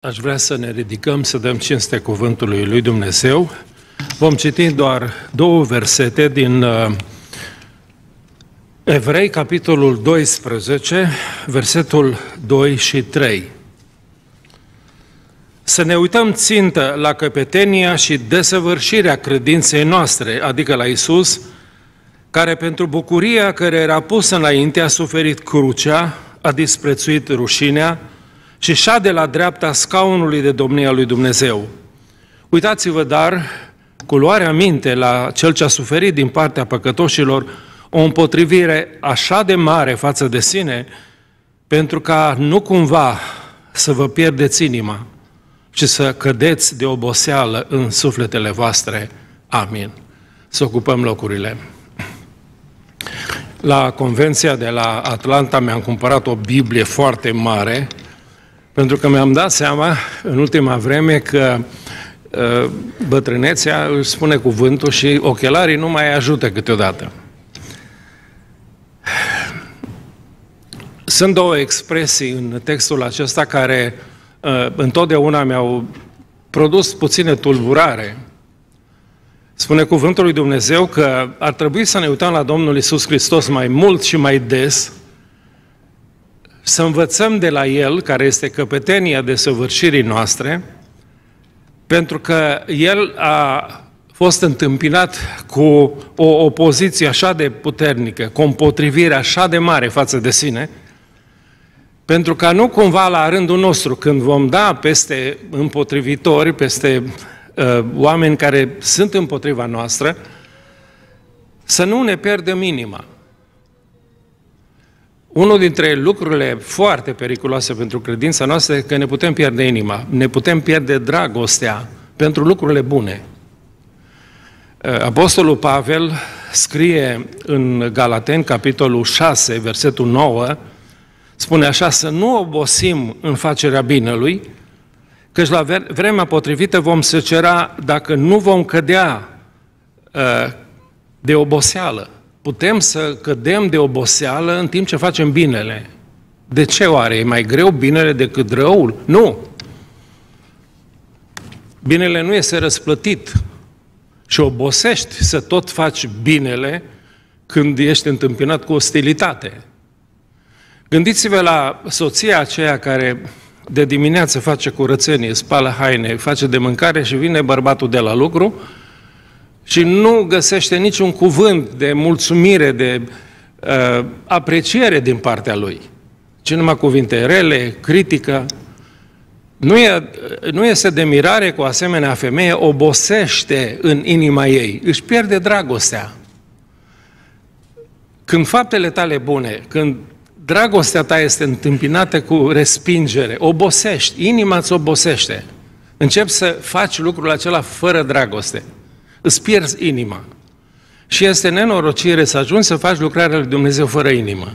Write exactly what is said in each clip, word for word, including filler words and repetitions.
Aș vrea să ne ridicăm, să dăm cinste cuvântului lui Dumnezeu. Vom citi doar două versete din uh, Evrei, capitolul doisprezece, versetul doi și trei. Să ne uităm țintă la căpetenia și desăvârșirea credinței noastre, adică la Iisus, care pentru bucuria care era pusă înainte a suferit crucea, a disprețuit rușinea și șade la dreapta scaunului de domnia lui Dumnezeu. Uitați-vă, dar, cu luarea minte la Cel ce a suferit din partea păcătoșilor o împotrivire așa de mare față de sine, pentru ca nu cumva să vă pierdeți inima și să cădeți de oboseală în sufletele voastre. Amin. Să ocupăm locurile. La convenția de la Atlanta mi-am cumpărat o Biblie foarte mare, pentru că mi-am dat seama în ultima vreme că uh, bătrânețea își spune cuvântul și ochelarii nu mai ajută câteodată. Sunt două expresii în textul acesta care uh, întotdeauna mi-au produs puține tulburare. Spune cuvântul lui Dumnezeu că ar trebui să ne uităm la Domnul Iisus Hristos mai mult și mai des, să învățăm de la El, care este căpetenia desăvârșirii noastre, pentru că El a fost întâmpinat cu o opoziție așa de puternică, cu o împotrivire așa de mare față de sine, pentru ca nu cumva la rândul nostru, când vom da peste împotrivitori, peste uh, oameni care sunt împotriva noastră, să nu ne pierdem inima. Unul dintre lucrurile foarte periculoase pentru credința noastră este că ne putem pierde inima, ne putem pierde dragostea pentru lucrurile bune. Apostolul Pavel scrie în Galateni, capitolul șase, versetul nouă, spune așa: să nu obosim în facerea binelui, căci la vremea potrivită vom secera dacă nu vom cădea de oboseală. Putem să cădem de oboseală în timp ce facem binele. De ce oare? E mai greu binele decât răul? Nu! Binele nu este răsplătit și obosești să tot faci binele când ești întâmpinat cu ostilitate. Gândiți-vă la soția aceea care de dimineață face curățenie, spală haine, face de mâncare și vine bărbatul de la lucru și nu găsește niciun cuvânt de mulțumire, de uh, apreciere din partea lui, ci numai cuvinte rele, critică. Nu, e, nu este de mirare că o asemenea femeie obosește în inima ei, își pierde dragostea. Când faptele tale bune, când dragostea ta este întâmpinată cu respingere, obosești, inima îți obosește, începi să faci lucrul acela fără dragoste. Îți pierzi inima. Și este nenorocire să ajungi să faci lucrarea lui Dumnezeu fără inimă.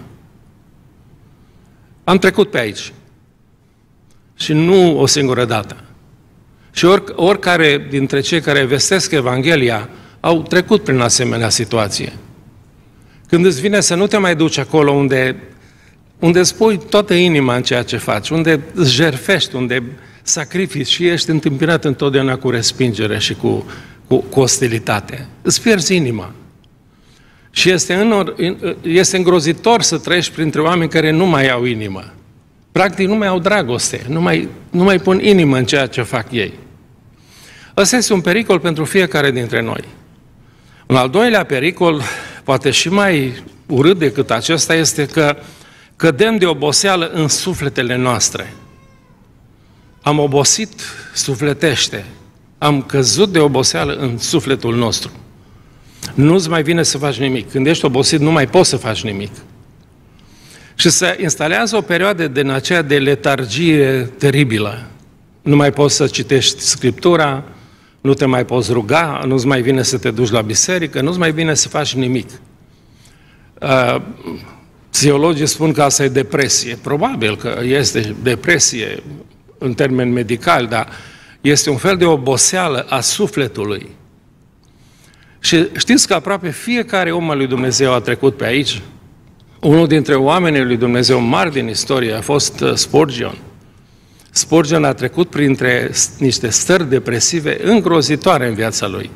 Am trecut pe aici. Și nu o singură dată. Și oric- oricare dintre cei care vestesc Evanghelia au trecut prin asemenea situație. Când îți vine să nu te mai duci acolo unde, unde spui toată inima în ceea ce faci, unde îți jertfești, unde sacrifici și ești întâmpinat întotdeauna cu respingere și cu Cu, cu ostilitate. Îți pierzi inima. Și este, în, este îngrozitor să trăiești printre oameni care nu mai au inimă. Practic nu mai au dragoste, nu mai, nu mai pun inimă în ceea ce fac ei. Ăsta este un pericol pentru fiecare dintre noi. Un al doilea pericol, poate și mai urât decât acesta, este că cădem de oboseală în sufletele noastre. Am obosit sufletește. Am căzut de oboseală în sufletul nostru. Nu-ți mai vine să faci nimic. Când ești obosit, nu mai poți să faci nimic. Și se instalează o perioadă din aceea de letargie teribilă. Nu mai poți să citești Scriptura, nu te mai poți ruga, nu-ți mai vine să te duci la biserică, nu-ți mai vine să faci nimic. Uh, psihologii spun că asta e depresie. Probabil că este depresie în termeni medicali, dar este un fel de oboseală a sufletului. Și știți că aproape fiecare om al lui Dumnezeu a trecut pe aici. Unul dintre oamenii lui Dumnezeu mari din istorie a fost Spurgeon. Spurgeon a trecut printre niște stări depresive îngrozitoare în viața lui.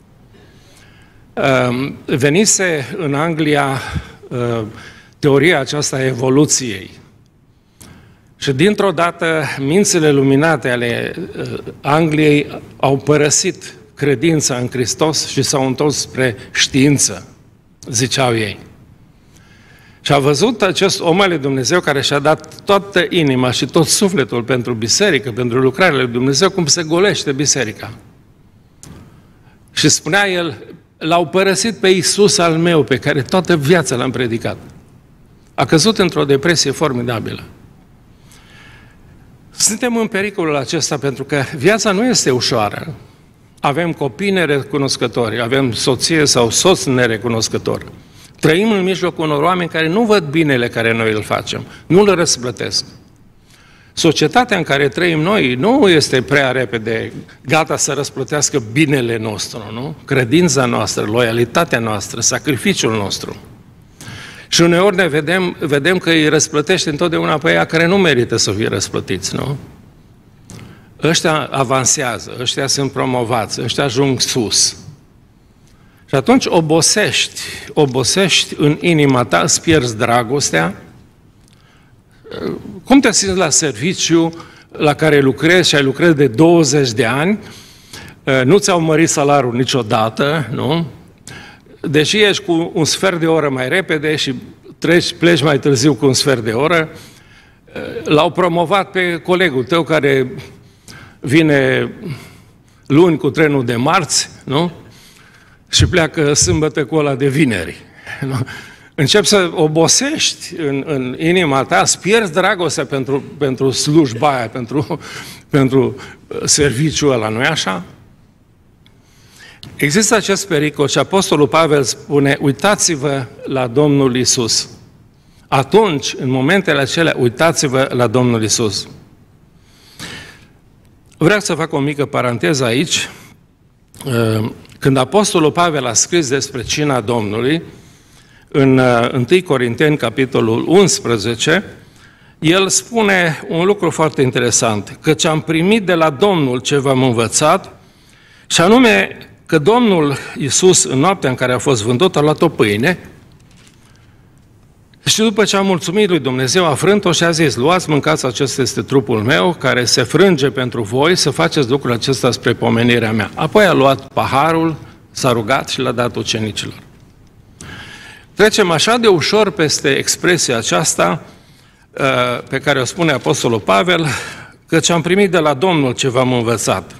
Venise în Anglia teoria aceasta a evoluției. Și dintr-o dată, mințile luminate ale Angliei au părăsit credința în Hristos și s-au întors spre știință, ziceau ei. Și a văzut acest om al lui Dumnezeu care și-a dat toată inima și tot sufletul pentru biserică, pentru lucrarea lui Dumnezeu, cum se golește biserica. Și spunea el, l-au părăsit pe Iisus al meu, pe care toată viața l-am predicat. A căzut într-o depresie formidabilă. Suntem în pericolul acesta pentru că viața nu este ușoară. Avem copii nerecunoscători, avem soție sau soț nerecunoscător. Trăim în mijlocul unor oameni care nu văd binele care noi îl facem, nu îl răsplătesc. Societatea în care trăim noi nu este prea repede gata să răsplătească binele nostru, nu? Credința noastră, loialitatea noastră, sacrificiul nostru. Și uneori ne vedem, vedem că îi răsplătește întotdeauna pe aia care nu merită să fie răsplătiți, nu? Ăștia avansează, ăștia sunt promovați, ăștia ajung sus. Și atunci obosești, obosești în inima ta, îți pierzi dragostea. Cum te simți la serviciu la care lucrezi și ai lucrat de douăzeci de ani, nu ți-au mărit salariul niciodată, nu? Deși ești cu un sfert de oră mai repede și treci, pleci mai târziu cu un sfert de oră, l-au promovat pe colegul tău care vine luni cu trenul de marți, nu? Și pleacă sâmbătă cu ăla de vineri. Nu? Începi să obosești în, în inima ta, îți pierzi dragostea pentru, pentru slujba aia, pentru, pentru serviciul ăla, nu-i așa? Există acest pericol și Apostolul Pavel spune, uitați-vă la Domnul Iisus. Atunci, în momentele acelea, uitați-vă la Domnul Iisus. Vreau să fac o mică paranteză aici. Când Apostolul Pavel a scris despre cina Domnului, în întâi Corinteni, capitolul unsprezece, el spune un lucru foarte interesant, căci am primit de la Domnul ce v-am învățat, și anume că Domnul Iisus, în noaptea în care a fost vândut, a luat o pâine și după ce a mulțumit lui Dumnezeu, a frânt-o și a zis, luați, mâncați, acesta este trupul meu, care se frânge pentru voi, să faceți lucrul acesta spre pomenirea mea. Apoi a luat paharul, s-a rugat și l-a dat ucenicilor. Trecem așa de ușor peste expresia aceasta pe care o spune Apostolul Pavel, căci am primit de la Domnul ce v-am învățat.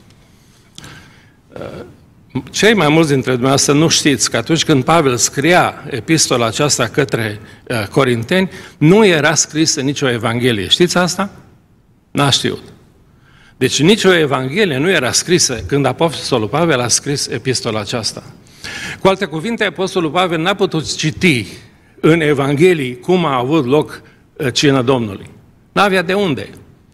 Cei mai mulți dintre dumneavoastră nu știți că atunci când Pavel scria epistola aceasta către uh, Corinteni, nu era scrisă nicio Evanghelie. Știți asta? N-a știut. Deci nicio Evanghelie nu era scrisă când Apostolul Pavel a scris epistola aceasta. Cu alte cuvinte, Apostolul Pavel n-a putut citi în Evanghelii cum a avut loc uh, cina Domnului. N-avea de unde.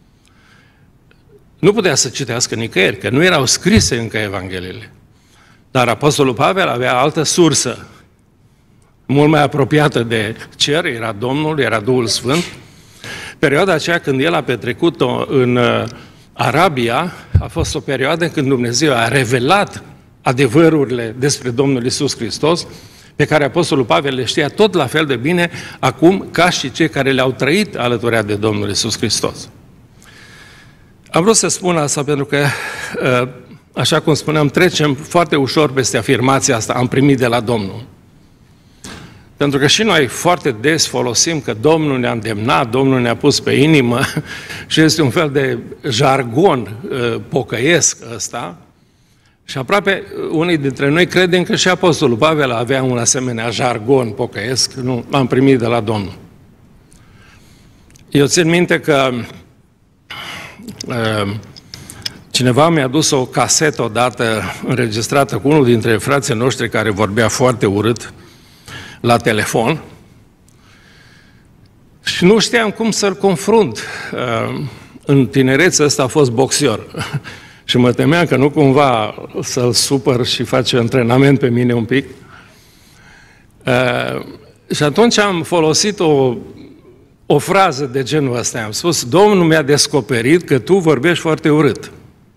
Nu putea să citească nicăieri, că nu erau scrise încă Evangheliile. Dar Apostolul Pavel avea altă sursă, mult mai apropiată de cer, era Domnul, era Duhul Sfânt. Perioada aceea când el a petrecut-o în Arabia, a fost o perioadă când Dumnezeu a revelat adevărurile despre Domnul Iisus Hristos, pe care Apostolul Pavel le știa tot la fel de bine acum ca și cei care le-au trăit alături de Domnul Iisus Hristos. Am vrut să spun asta pentru că, așa cum spuneam, trecem foarte ușor peste afirmația asta, am primit de la Domnul. Pentru că și noi foarte des folosim că Domnul ne-a îndemnat, Domnul ne-a pus pe inimă și este un fel de jargon pocăiesc ăsta. Și aproape unii dintre noi credem că și Apostolul Pavel avea un asemenea jargon pocăiesc, nu, am primit de la Domnul. Eu țin minte că cineva mi-a dus o casetă odată înregistrată cu unul dintre frații noștri care vorbea foarte urât la telefon și nu știam cum să-l confrunt. În tinerețe ăsta a fost boxier și mă temeam că nu cumva să-l supăr și face antrenament pe mine un pic. Și atunci am folosit o o frază de genul ăsta. Am spus, Domnul mi-a descoperit că tu vorbești foarte urât.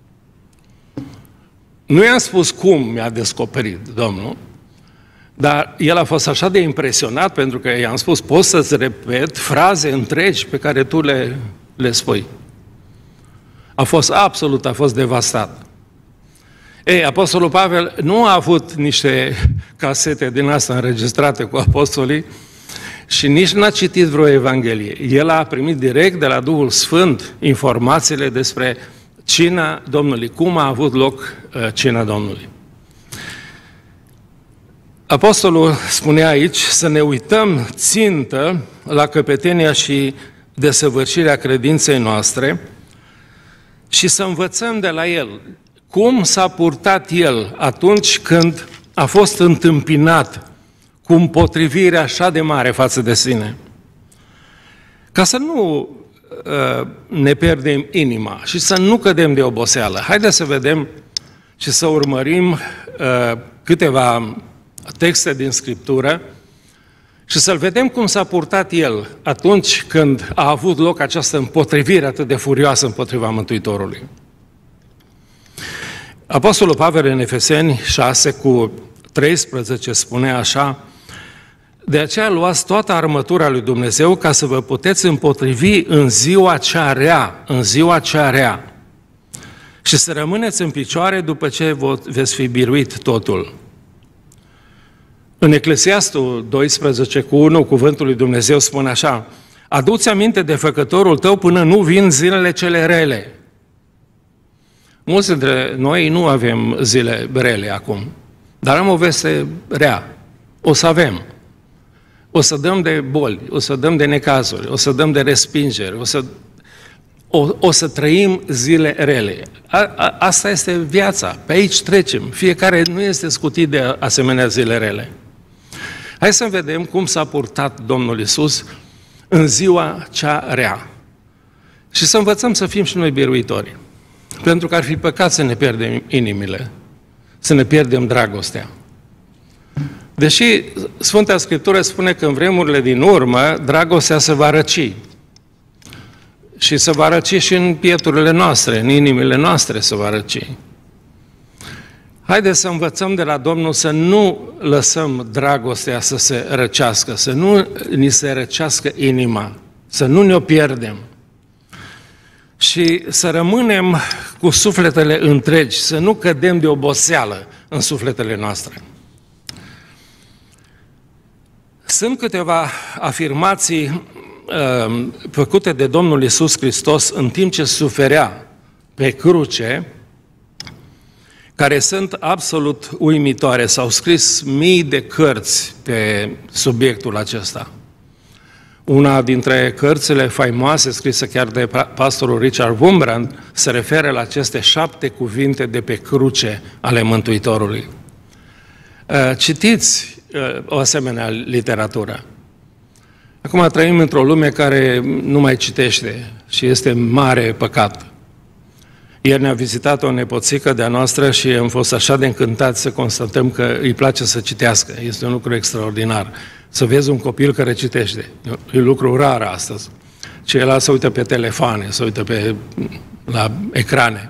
Nu i-am spus cum mi-a descoperit Domnul, dar el a fost așa de impresionat pentru că i-am spus, poți să-ți repet fraze întregi pe care tu le, le spui. A fost absolut, a fost devastat. Ei, Apostolul Pavel nu a avut niște casete din asta înregistrate cu apostolii și nici n-a citit vreo Evanghelie. El a primit direct de la Duhul Sfânt informațiile despre cina Domnului, cum a avut loc uh, cina Domnului. Apostolul spunea aici să ne uităm țintă la căpetenia și desăvârșirea credinței noastre și să învățăm de la el cum s-a purtat el atunci când a fost întâmpinat cu împotrivire așa de mare față de sine. Ca să nu uh, ne pierdem inima și să nu cădem de oboseală. Haideți să vedem și să urmărim uh, câteva texte din Scriptură și să-l vedem cum s-a purtat el atunci când a avut loc această împotrivire atât de furioasă împotriva Mântuitorului. Apostolul Pavel în Efeseni șase cu treisprezece spune așa: de aceea luați toată armătura lui Dumnezeu ca să vă puteți împotrivi în ziua cea rea, în ziua cea rea, și să rămâneți în picioare după ce veți fi biruit totul. În Eclesiastul doisprezece cu unu, cuvântul lui Dumnezeu spune așa: adu-ți aminte de făcătorul tău până nu vin zilele cele rele. Mulți dintre noi nu avem zile rele acum, dar am o veste rea. O să avem. O să dăm de boli, o să dăm de necazuri, o să dăm de respingeri, o să, o, o să trăim zile rele. A, a, asta este viața, pe aici trecem. Fiecare nu este scutit de asemenea zile rele. Hai să vedem cum s-a purtat Domnul Iisus în ziua cea rea. Și să învățăm să fim și noi biruitori. Pentru că ar fi păcat să ne pierdem inimile, să ne pierdem dragostea. Deși Sfânta Scriptură spune că în vremurile din urmă dragostea se va răci. Și se va răci și în pieturile noastre, în inimile noastre se va răci. Haideți să învățăm de la Domnul să nu lăsăm dragostea să se răcească, să nu ni se răcească inima, să nu ne-o pierdem. Și să rămânem cu sufletele întregi, să nu cădem de oboseală în sufletele noastre. Sunt câteva afirmații uh, făcute de Domnul Iisus Hristos în timp ce suferea pe cruce, care sunt absolut uimitoare. S-au scris mii de cărți pe subiectul acesta. Una dintre cărțile faimoase, scrisă chiar de pastorul Richard Wurmbrand, se referă la aceste șapte cuvinte de pe cruce ale Mântuitorului. Citiți o asemenea literatură. Acum trăim într-o lume care nu mai citește și este mare păcat. Ieri ne-a vizitat o nepoțică de-a noastră și am fost așa de încântați să constatăm că îi place să citească. Este un lucru extraordinar. Să vezi un copil care citește. E un lucru rar astăzi. Ceilalți se uită pe telefoane, se uită pe, la ecrane.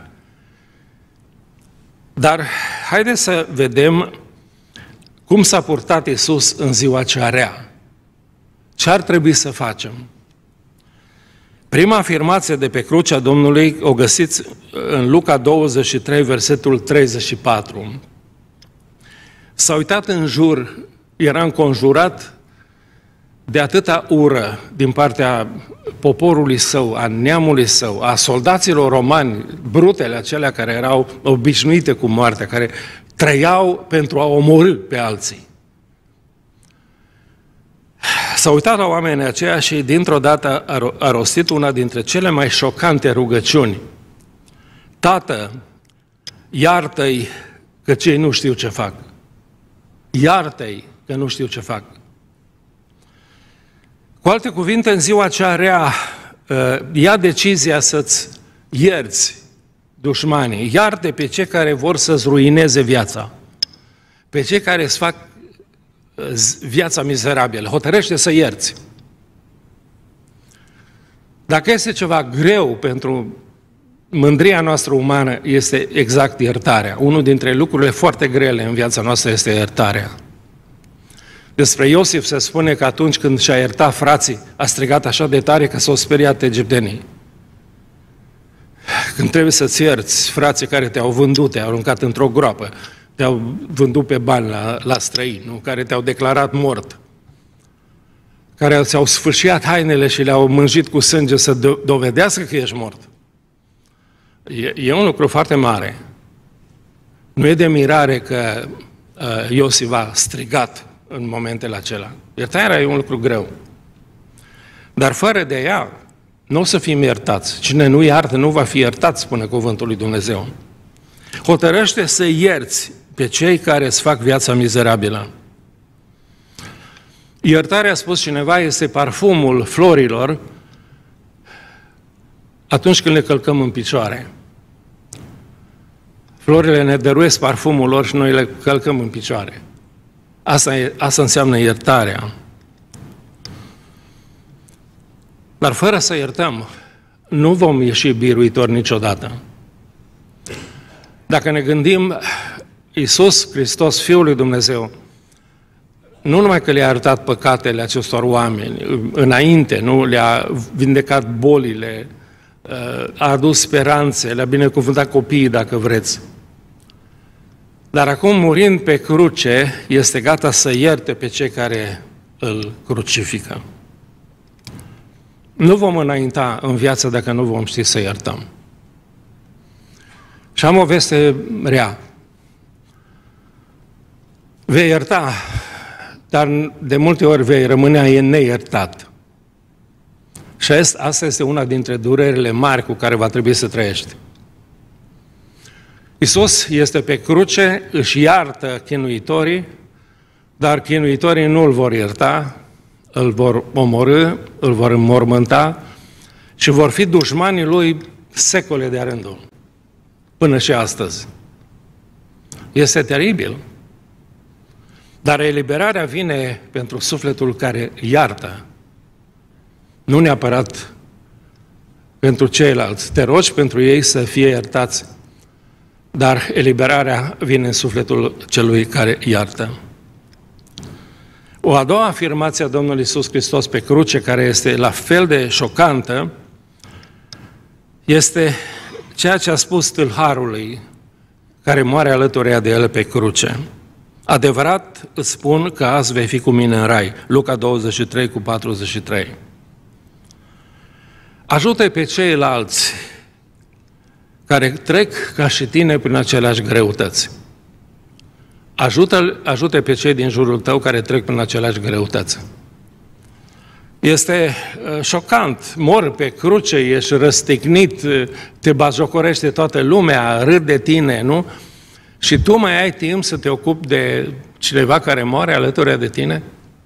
Dar haideți să vedem cum s-a purtat Iisus în ziua cea rea. Ce ar trebui să facem? Prima afirmație de pe crucea Domnului o găsiți în Luca douăzeci și trei, versetul treizeci și patru. S-a uitat în jur, era înconjurat de atâta ură din partea poporului său, a neamului său, a soldaților romani, brutele acelea care erau obișnuite cu moartea, care trăiau pentru a omorî pe alții. S-a uitat la oamenii aceia și dintr-o dată a rostit una dintre cele mai șocante rugăciuni. Tată, iartă-i că cei nu știu ce fac. Iartă-i că nu știu ce fac. Cu alte cuvinte, în ziua cea rea, ia decizia să-ți ierți dușmanii. Iarte pe cei care vor să-ți ruineze viața. Pe cei care îți fac viața mizerabilă. Hotărăște să ierți. Dacă este ceva greu pentru mândria noastră umană, este exact iertarea. Unul dintre lucrurile foarte grele în viața noastră este iertarea. Despre Iosif se spune că atunci când și-a iertat frații, a strigat așa de tare că s-au speriat egiptenii. Când trebuie să-ți ierți frații care te-au vândut, te-au aruncat într-o groapă, te-au vândut pe bani la, la străini, nu? Care te-au declarat mort, care ți-au sfâșiat hainele și le-au mânjit cu sânge să do- dovedească că ești mort. E, e un lucru foarte mare. Nu e de mirare că uh, Iosif a strigat în momentele acelea. Iertarea e un lucru greu. Dar fără de ea, nu o să fim iertați. Cine nu iartă, nu va fi iertat, spune cuvântul lui Dumnezeu. Hotărăște să ierți pe cei care îți fac viața mizerabilă. Iertarea, a spus cineva, este parfumul florilor atunci când le călcăm în picioare. Florile ne dăruiesc parfumul lor și noi le călcăm în picioare. Asta, e, asta înseamnă iertarea. Dar fără să iertăm, nu vom ieși biruitori niciodată. Dacă ne gândim, Iisus Hristos, Fiul lui Dumnezeu, nu numai că le-a iertat păcatele acestor oameni înainte, nu le-a vindecat bolile, a adus speranțe, le-a binecuvântat copiii, dacă vreți. Dar acum, murind pe cruce, este gata să ierte pe cei care îl crucifică. Nu vom înainta în viață dacă nu vom ști să iertăm. Și am o veste rea. Vei ierta, dar de multe ori vei rămâne neiertat. Și asta este una dintre durerile mari cu care va trebui să trăiești. Iisus este pe cruce, își iartă chinuitorii, dar chinuitorii nu îl vor ierta, îl vor omorî, îl vor înmormânta și vor fi dușmanii lui secole de-a rândul, până și astăzi. Este teribil. Dar eliberarea vine pentru sufletul care iartă, nu neapărat pentru ceilalți. Te rogi pentru ei să fie iertați, dar eliberarea vine în sufletul celui care iartă. O a doua afirmație a Domnului Iisus Hristos pe cruce, care este la fel de șocantă, este ceea ce a spus tâlharului care moare alături de el pe cruce. Adevărat îți spun că azi vei fi cu mine în rai. Luca douăzeci și trei cu patruzeci și trei. Ajută pe ceilalți care trec ca și tine prin aceleași greutăți. Ajută, ajută pe cei din jurul tău care trec prin aceleași greutăți. Este uh, șocant, mor pe cruce, ești răstignit, te bajocorește toată lumea, râd de tine, nu? Și tu mai ai timp să te ocupi de cineva care moare alături de tine?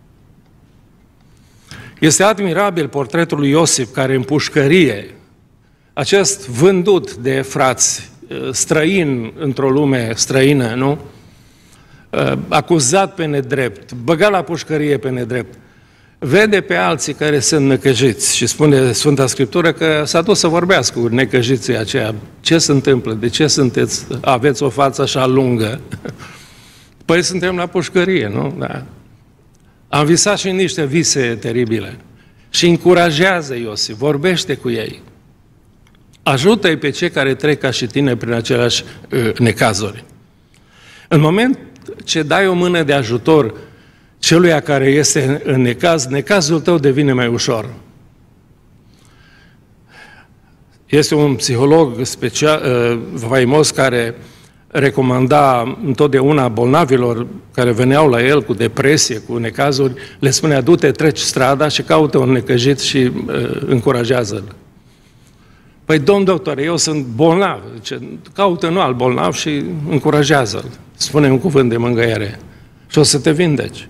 Este admirabil portretul lui Iosif, care în pușcărie, acest vândut de frați, străin într-o lume străină, nu? Acuzat pe nedrept, băgat la pușcărie pe nedrept, vede pe alții care sunt necăjiți și spune Sfânta Scriptură că s-a dus să vorbească cu necăjiții aceia. Ce se întâmplă? De ce sunteți, aveți o față așa lungă? Păi suntem la pușcărie, nu? Da. Am visat și niște vise teribile. Și încurajează Iosif, vorbește cu ei. Ajută-i pe cei care trec ca și tine prin aceleași uh, necazuri. În moment ce dai o mână de ajutor celuia care este în necaz, necazul tău devine mai ușor. Este un psiholog special, uh, faimos, care recomanda întotdeauna bolnavilor care veneau la el cu depresie, cu necazuri, le spunea, du-te, treci strada și caută un necăjit și uh, încurajează-l. Păi, domn doctor, eu sunt bolnav. Zice, caută un alt bolnav și încurajează-l. Spune un cuvânt de mângâiere și o să te vindeci.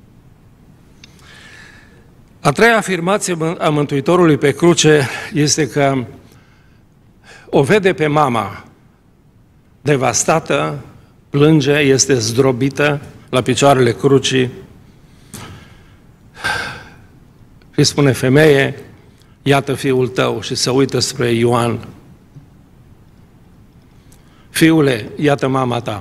A treia afirmație a Mântuitorului pe cruce este că o vede pe mama devastată, plânge, este zdrobită la picioarele crucii și spune, femeie, iată fiul tău, și se uită spre Ioan. Fiule, iată mama ta.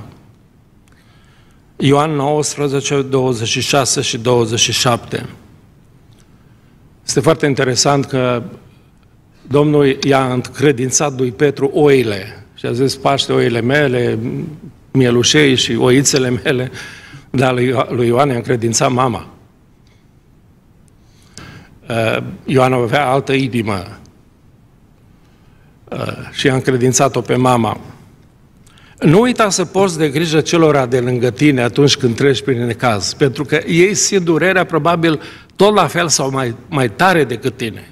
Ioan nouăsprezece, douăzeci și șase și douăzeci și șapte. Este foarte interesant că Domnul i-a încredințat lui Petru oile și a zis, paște oile mele, mielușei și oițele mele, dar lui Ioan i-a încredințat mama. Ioan avea altă inimă și a încredințat-o pe mama. Nu uita să porți de grijă celora de lângă tine atunci când treci prin necaz, pentru că ei simt durerea probabil tot la fel sau mai, mai tare decât tine.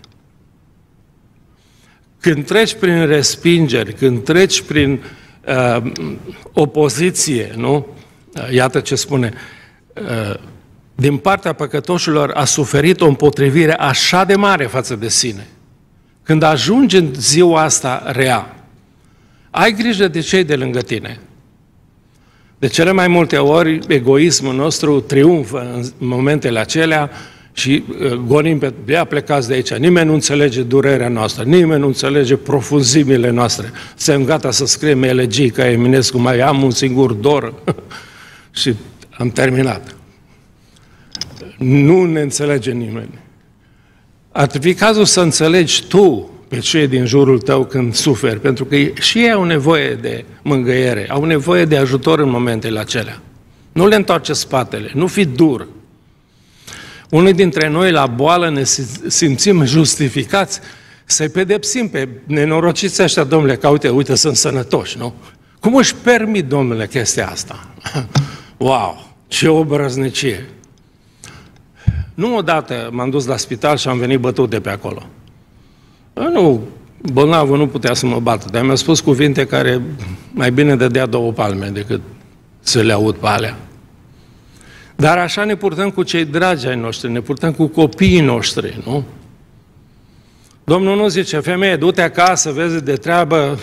Când treci prin respingeri, când treci prin uh, opoziție, nu? Iată ce spune, uh, din partea păcătoșilor a suferit o împotrivire așa de mare față de sine. Când ajungi în ziua asta rea, ai grijă de cei de lângă tine. De cele mai multe ori, egoismul nostru triumfă în momentele acelea și gonim pe ea, plecați de aici. Nimeni nu înțelege durerea noastră, nimeni nu înțelege profunzimile noastre. Suntem gata să scriem elegii ca Eminescu, mai am un singur dor și am terminat. Nu ne înțelege nimeni. Ar trebui cazul să înțelegi tu pe cei din jurul tău când suferi, pentru că și ei au nevoie de mângâiere, au nevoie de ajutor în momentele acelea. Nu le întoarce spatele, nu fi dur. Unii dintre noi la boală ne simțim justificați să-i pedepsim pe nenorociții ăștia, domnule, că uite, uite, sunt sănătoși, nu? Cum își permit, domnule, chestia asta? Wow, ce obrăznicie! Nu odată m-am dus la spital și am venit bătut de pe acolo. Nu, bolnavul nu putea să mă bată, dar mi-a spus cuvinte care mai bine dădea două palme decât să le aud pe alea. Dar așa ne purtăm cu cei dragi ai noștri, ne purtăm cu copiii noștri, nu? Domnul nu zice, femeie, du-te acasă, vezi de treabă.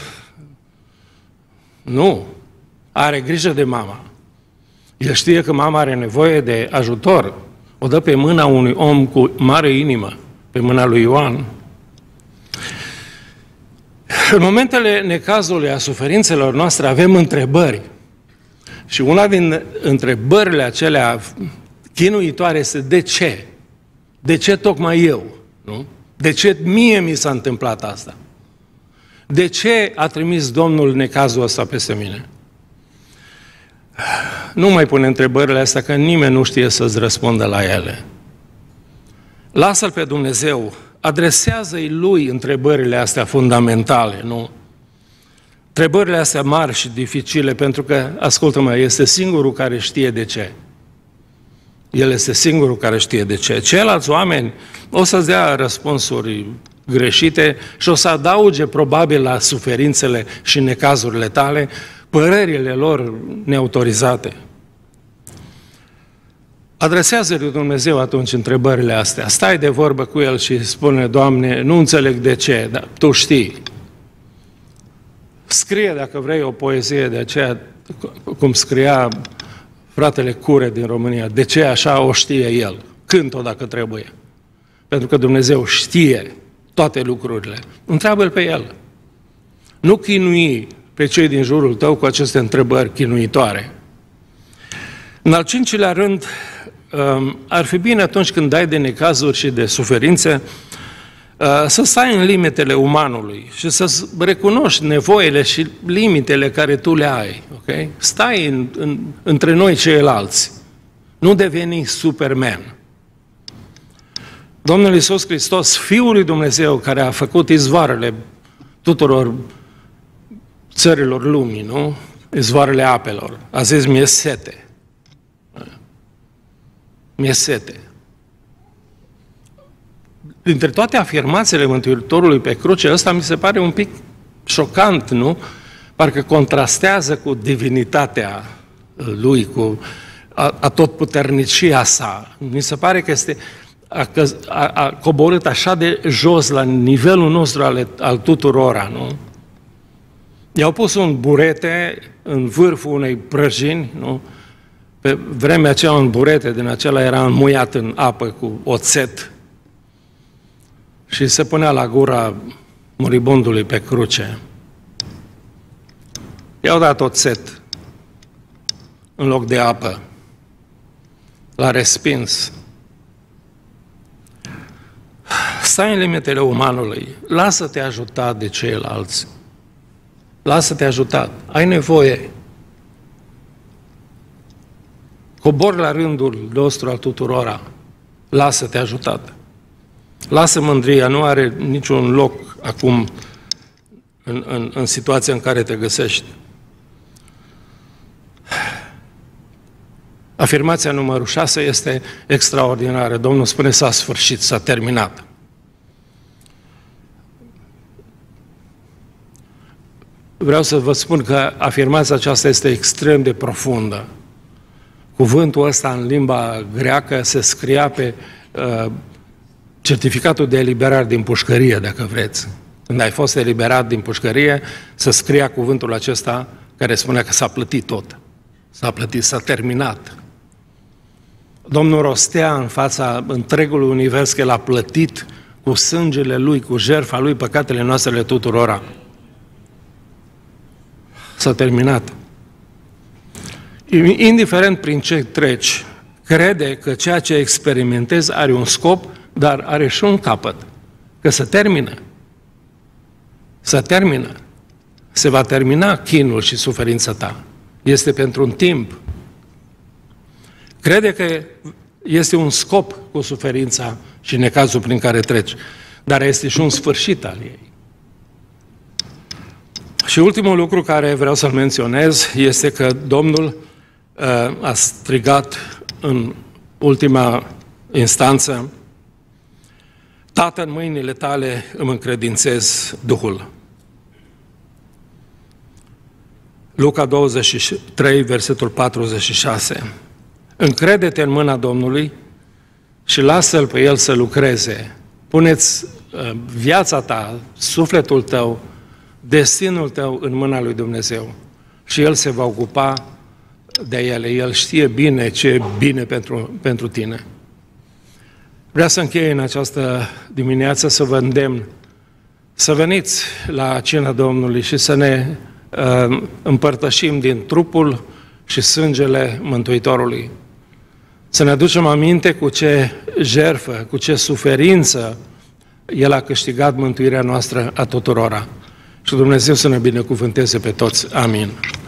Nu, are grijă de mama. El știe că mama are nevoie de ajutor. O dă pe mâna unui om cu mare inimă, pe mâna lui Ioan. În momentele necazului, a suferințelor noastre, avem întrebări. Și una din întrebările acelea chinuitoare este de ce? De ce tocmai eu? Nu? De ce mie mi s-a întâmplat asta? De ce a trimis Domnul necazul ăsta peste mine? Nu mai pune întrebările astea, că nimeni nu știe să-ți răspundă la ele. Lasă-L pe Dumnezeu, adresează-i Lui întrebările astea fundamentale, nu? Întrebările astea mari și dificile, pentru că, ascultă-mă, este singurul care știe de ce. El este singurul care știe de ce. Ceilalți oameni o să-ți dea răspunsuri greșite și o să adauge probabil la suferințele și necazurile tale părerile lor neautorizate. Adresează-i lui Dumnezeu atunci întrebările astea. Stai de vorbă cu El și spune, Doamne, nu înțeleg de ce, dar Tu știi. Scrie, dacă vrei, o poezie de aceea, cum scria fratele Cure din România, de ce așa o știe El. Cânt-o dacă trebuie. Pentru că Dumnezeu știe toate lucrurile. Întreabă-L pe El. Nu chinui pe cei din jurul tău cu aceste întrebări chinuitoare. În al cincilea rând, ar fi bine atunci când dai de necazuri și de suferințe, să stai în limitele umanului și să recunoști nevoile și limitele care tu le ai. Okay? Stai în, în, între noi ceilalți. Nu deveni Superman. Domnul Iisus Hristos, Fiul lui Dumnezeu, care a făcut izvoarele tuturor țărilor lumii, nu? Izvoarele apelor. A zis, mi-e sete. Mi-e sete. Dintre toate afirmațiile Mântuitorului pe cruce, ăsta mi se pare un pic șocant, nu? Parcă contrastează cu divinitatea lui, cu atotputernicia sa. Mi se pare că este a, a, a coborât așa de jos la nivelul nostru al, al tuturora, nu? I-au pus un burete în vârful unei prăjini, nu? Pe vremea aceea un burete din acela era înmuiat în apă cu oțet. și se punea la gura muribundului pe cruce. I-au dat oțet în loc de apă. L-a respins. Stai în limitele umanului. Lasă-te ajutat de ceilalți. Lasă-te ajutat. Ai nevoie. Cobor la rândul nostru al tuturora. Lasă-te ajutat. Lasă mândria, nu are niciun loc acum în, în, în situația în care te găsești. Afirmația numărul șase este extraordinară. Domnul spune s-a sfârșit, s-a terminat. Vreau să vă spun că afirmația aceasta este extrem de profundă. Cuvântul ăsta în limba greacă se scria pe uh, certificatul de eliberare din pușcărie, dacă vreți. Când ai fost eliberat din pușcărie, se scria cuvântul acesta care spunea că s-a plătit tot. S-a plătit, s-a terminat. Domnul rostea în fața întregului univers că l-a plătit cu sângele Lui, cu jertfa Lui, păcatele noastre tuturora. S-a terminat. Indiferent prin ce treci, crede că ceea ce experimentezi are un scop, dar are și un capăt. Că se termină. Se termină. Se va termina chinul și suferința ta. Este pentru un timp. Crede că este un scop cu suferința și necazul prin care treci, dar este și un sfârșit al ei. Și ultimul lucru care vreau să-l menționez este că Domnul uh, a strigat în ultima instanță: Tată, în mâinile tale îmi încredințez Duhul. Luca douăzeci și trei, versetul patruzeci și șase. Încrede-te în mâna Domnului și lasă-L pe El să lucreze. Pune-ți uh, viața ta, sufletul tău, destinul tău în mâna lui Dumnezeu și El se va ocupa de ele. El știe bine ce e bine pentru, pentru tine. Vreau să închei în această dimineață să vă îndemn să veniți la cina Domnului și să ne uh, împărtășim din trupul și sângele Mântuitorului. Să ne aducem aminte cu ce jertfă, cu ce suferință El a câștigat mântuirea noastră a tuturora. Și Dumnezeu să ne binecuvânteze pe toți. Amin.